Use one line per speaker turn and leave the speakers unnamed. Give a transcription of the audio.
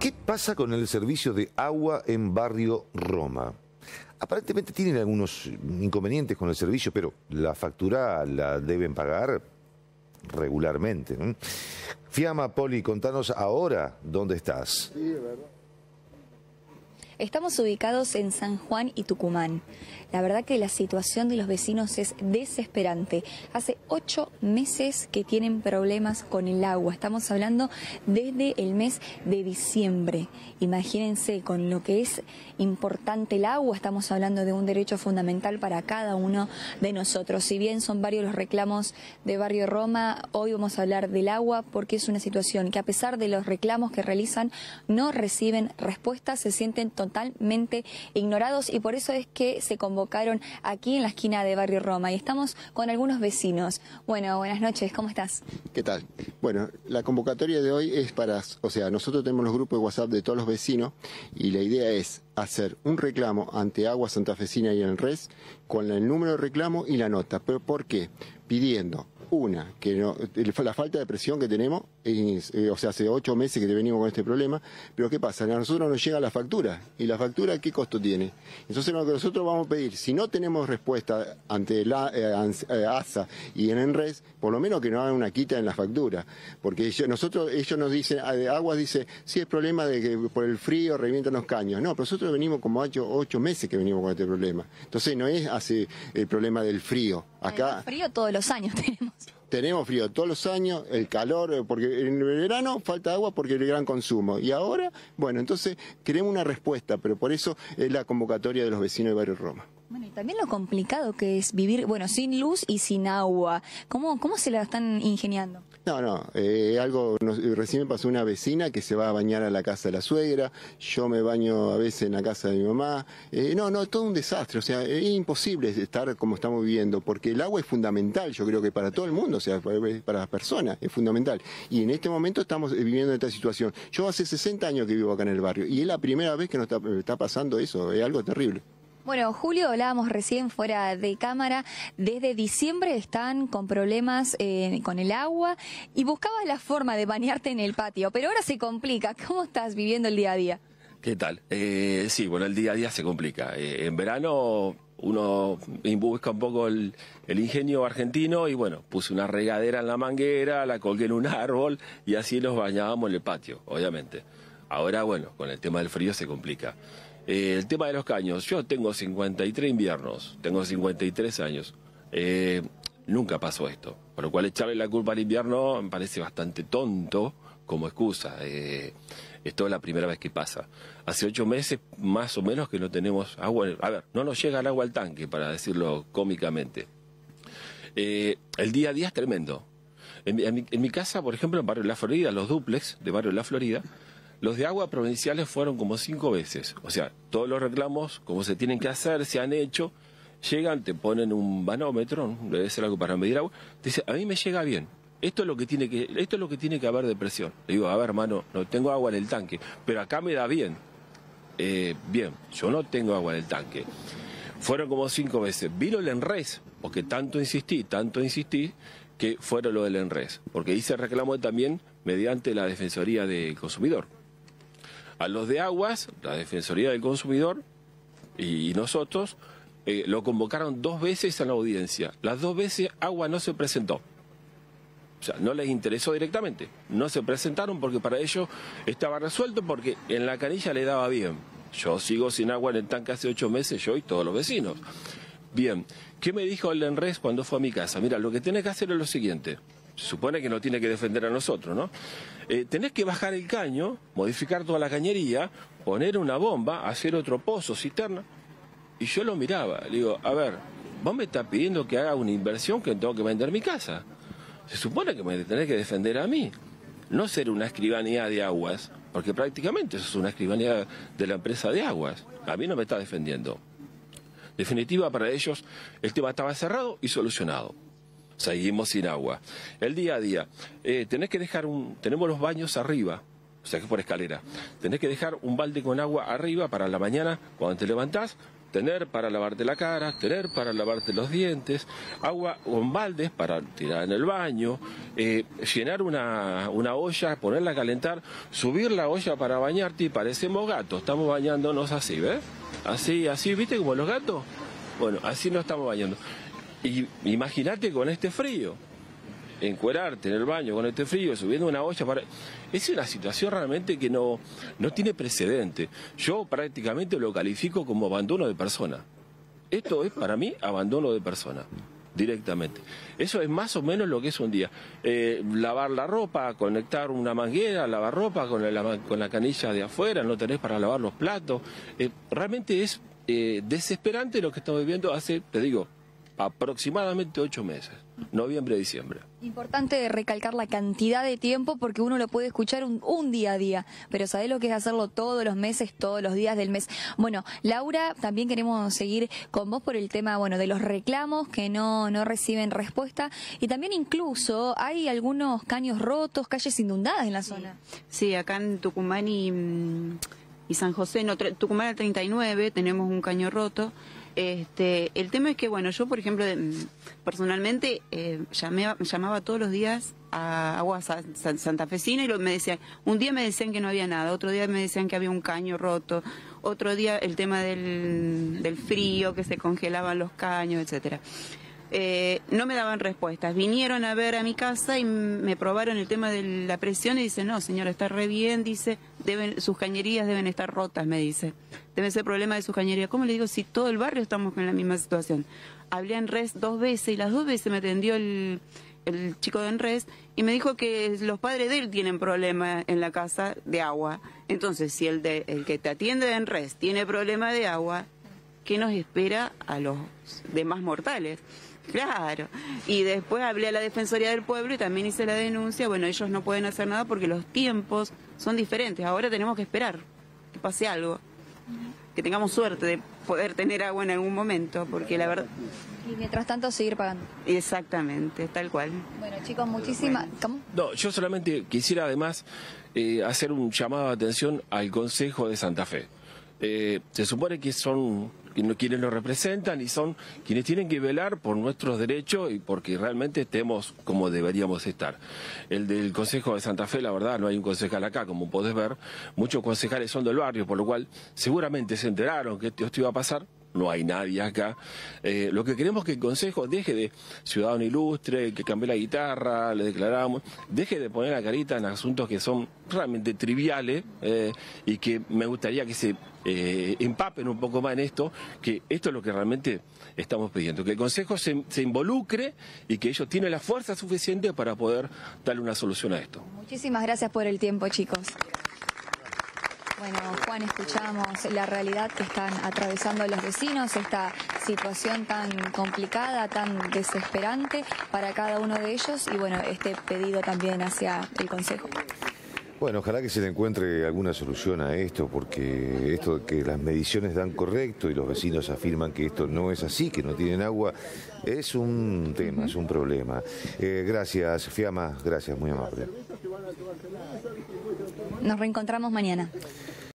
¿Qué pasa con el servicio de agua en Barrio Roma? Aparentemente tienen algunos inconvenientes con el servicio, pero la factura la deben pagar regularmente, ¿no? Fiamma, Poli, contanos ahora dónde estás.
Sí, de verdad.
Estamos ubicados en San Juan y Tucumán. La verdad que la situación de los vecinos es desesperante. Hace 8 meses que tienen problemas con el agua. Estamos hablando desde el mes de diciembre. Imagínense, con lo que es importante el agua, estamos hablando de un derecho fundamental para cada uno de nosotros. Si bien son varios los reclamos de Barrio Roma, hoy vamos a hablar del agua porque es una situación que, a pesar de los reclamos que realizan, no reciben respuestas, se sienten totalmente ignorados, y por eso es que se convocaron aquí en la esquina de Barrio Roma y estamos con algunos vecinos. Bueno, buenas noches, ¿cómo estás?
¿Qué tal? Bueno, la convocatoria de hoy es para, nosotros tenemos los grupos de WhatsApp de todos los vecinos y la idea es hacer un reclamo ante Agua Santafesina y el RES con el número de reclamo y la nota. ¿Pero por qué? Pidiendo que no, la falta de presión que tenemos, hace 8 meses que venimos con este problema, pero ¿qué pasa? A nosotros nos llega la factura, y la factura ¿qué costo tiene? Entonces lo que nosotros vamos a pedir, si no tenemos respuesta ante la ASA y en ENRES, por lo menos que nos hagan una quita en la factura, porque ellos nos dicen, Aguas dice, sí, es problema de que por el frío revientan los caños. No, pero nosotros venimos como 8 meses que venimos con este problema. Entonces no es el problema del frío. Acá
el frío todos los años tenemos.
Tenemos frío todos los años, el calor, porque en el verano falta agua porque el gran consumo. Y ahora, bueno, entonces queremos una respuesta, pero por eso es la convocatoria de los vecinos de Barrio Roma.
Bueno, y también lo complicado que es vivir, bueno, sin luz y sin agua. ¿Cómo se la están ingeniando?
Recién me pasó una vecina que se va a bañar a la casa de la suegra, yo me baño a veces en la casa de mi mamá. Todo un desastre, es imposible estar como estamos viviendo, porque el agua es fundamental, yo creo que para todo el mundo, para las personas es fundamental. Y en este momento estamos viviendo esta situación. Yo hace 60 años que vivo acá en el barrio, y es la primera vez que nos está pasando eso, es algo terrible.
Bueno, Julio, hablábamos recién fuera de cámara, desde diciembre están con problemas con el agua y buscabas la forma de bañarte en el patio, pero ahora se complica. ¿Cómo estás viviendo el día a día?
¿Qué tal? Sí, bueno, el día a día se complica. En verano uno busca un poco el ingenio argentino y bueno, puse una regadera en la manguera, la colgué en un árbol y así nos bañábamos en el patio, obviamente. Ahora, bueno, con el tema del frío se complica. El tema de los caños, yo tengo 53 inviernos, tengo 53 años, nunca pasó esto, por lo cual echarle la culpa al invierno me parece bastante tonto como excusa, esto es la primera vez que pasa. Hace 8 meses más o menos que no tenemos agua, no nos llega el agua al tanque, para decirlo cómicamente. El día a día es tremendo. En mi casa, por ejemplo, en Barrio La Florida, los dúplex de Barrio La Florida, los de agua provinciales fueron como 5 veces. O sea, todos los reclamos, como se tienen que hacer, se han hecho. Llegan, te ponen un manómetro, debe ser algo para medir agua. Te dice, a mí me llega bien. Esto es lo que tiene que haber de presión. Le digo, a ver, hermano, no tengo agua en el tanque, pero acá me da bien. Bien, yo no tengo agua en el tanque. Fueron como 5 veces. Vino el ENRES, porque tanto insistí, que fueron lo del ENRES. Porque hice reclamo también mediante la Defensoría del Consumidor. A los de Aguas, la Defensoría del Consumidor y nosotros lo convocaron 2 veces a la audiencia. Las 2 veces Agua no se presentó. O sea, no les interesó directamente. No se presentaron porque para ellos estaba resuelto, porque en la canilla le daba bien. Yo sigo sin agua en el tanque hace 8 meses, yo y todos los vecinos. Bien, ¿qué me dijo el ENRES cuando fue a mi casa? Mira, lo que tenés que hacer es lo siguiente. Se supone que no tiene que defender a nosotros, ¿no? Tenés que bajar el caño, modificar toda la cañería, poner una bomba, hacer otro pozo, cisterna. Y yo lo miraba, le digo, a ver, vos me estás pidiendo que haga una inversión que tengo que vender mi casa. Se supone que me tenés que defender a mí, no ser una escribanía de Aguas, porque prácticamente eso es una escribanía de la empresa de Aguas. A mí no me está defendiendo. En definitiva, para ellos el tema estaba cerrado y solucionado. Seguimos sin agua. El día a día, tenemos los baños arriba, o sea que por escalera. Tenés que dejar un balde con agua arriba para la mañana, cuando te levantás, tener para lavarte la cara, tener para lavarte los dientes, agua con baldes para tirar en el baño, llenar una olla, ponerla a calentar, subir la olla para bañarte y parecemos gatos, estamos bañándonos así, ¿ves? Así, ¿viste como los gatos? Bueno, así nos estamos bañando. Y imagínate con este frío, encuerarte en el baño con este frío, subiendo una olla para... Es una situación realmente que no tiene precedente. Yo prácticamente lo califico como abandono de persona. Esto es para mí abandono de persona, directamente. Eso es más o menos lo que es un día. Lavar la ropa, conectar una manguera, lavar ropa con la canilla de afuera, no tenés para lavar los platos. Realmente es desesperante lo que estamos viviendo hace, te digo, aproximadamente 8 meses, noviembre, diciembre.
Importante recalcar la cantidad de tiempo porque uno lo puede escuchar un día a día, pero ¿sabés lo que es hacerlo todos los meses, todos los días del mes? Bueno, Laura, también queremos seguir con vos por el tema, bueno, de los reclamos que no reciben respuesta y también incluso hay algunos caños rotos, calles inundadas en la zona.
Sí, acá en Tucumán y San José, no, Tucumán al 39 tenemos un caño roto. El tema es que, bueno, yo, por ejemplo, personalmente llamaba todos los días a Agua Santafesina y me decían, un día me decían que no había nada, otro día me decían que había un caño roto, otro día el tema del frío, que se congelaban los caños, etcétera. No me daban respuestas. Vinieron a ver a mi casa y me probaron el tema de la presión y dicen, no, señora, está re bien, dice, sus cañerías deben estar rotas, me dice. Debe ser problema de sus cañerías. ¿Cómo le digo si todo el barrio estamos con la misma situación? Hablé en RES 2 veces y las 2 veces me atendió el chico de ENRES y me dijo que los padres de él tienen problema en la casa de agua. Entonces, si el que te atiende de ENRES tiene problema de agua, ¿qué nos espera a los demás mortales? Claro, y después hablé a la Defensoría del Pueblo y también hice la denuncia. Bueno, ellos no pueden hacer nada porque los tiempos son diferentes. Ahora tenemos que esperar que pase algo, que tengamos suerte de poder tener agua en algún momento, porque la verdad...
Y mientras tanto seguir pagando.
Exactamente, tal cual.
Bueno, chicos, muchísimas... ¿Cómo?
No, yo solamente quisiera además hacer un llamado de atención al Consejo de Santa Fe. Se supone que son quienes nos representan y son quienes tienen que velar por nuestros derechos y porque realmente estemos como deberíamos estar. El del Consejo de Santa Fe, la verdad, no hay un concejal acá, como podés ver. Muchos concejales son del barrio, por lo cual seguramente se enteraron que esto iba a pasar. No hay nadie acá. Lo que queremos es que el Consejo deje de ciudadano ilustre, que cambie la guitarra, le declaramos, deje de poner la carita en asuntos que son realmente triviales y que me gustaría que se empapen un poco más en esto, que esto es lo que realmente estamos pidiendo, que el Consejo se involucre y que ellos tienen la fuerza suficiente para poder darle una solución a esto.
Muchísimas gracias por el tiempo, chicos. Bueno, Juan, escuchamos la realidad que están atravesando los vecinos, esta situación tan complicada, tan desesperante para cada uno de ellos y bueno, este pedido también hacia el Consejo.
Bueno, ojalá que se le encuentre alguna solución a esto, porque esto de que las mediciones dan correcto y los vecinos afirman que esto no es así, que no tienen agua, es un tema, es un problema. Gracias, Fiamma, gracias, muy amable.
Nos reencontramos mañana.